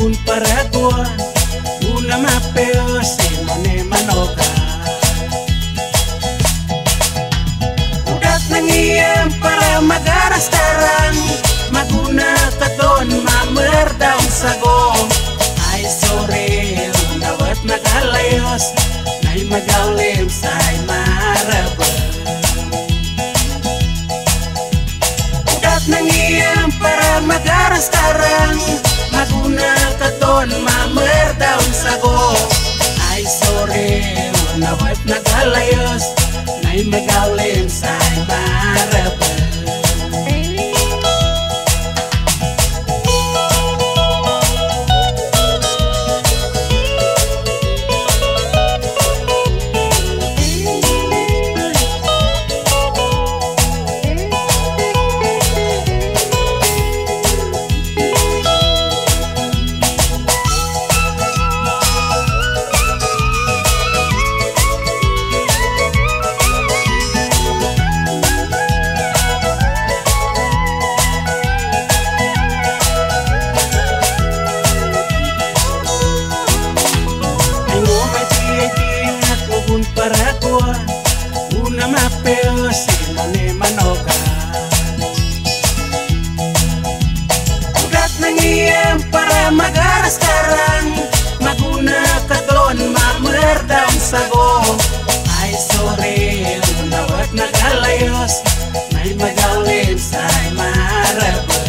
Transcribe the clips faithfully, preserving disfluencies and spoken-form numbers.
un paraguas, una mapeo sin mane manoka. Udat nangiam para magaras tarang, maguna katon mamerdaw sago. Ay sore, unawat nagalayos, nay magawlim say marabang. Udat nangiam para magaras tarang, maguna katon mamerdaw sago. Ay sore, unawat nagalayos, nay magawlim say marabang. Paraguas, una mapeo sin mane manoka. Udat nangiam para magaras karang, maguna katon mamerdaw sago. Ay sore, unawat nagalayos, may magawlim say marabang.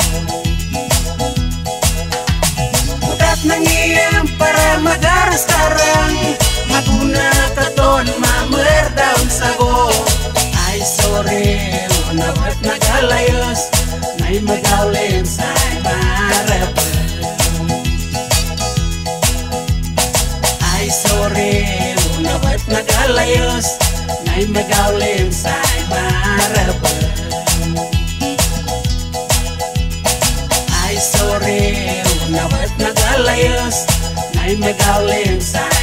Udat nangiam para magaras karang, maguna katon mamerdaw sago. Ay sore, unawat nagalayos, nay magawlim say marabang. Ay sore, unawat nagalayos, nay magawlim say marabang. Ay sore, unawat nagalayos, nay magawlim say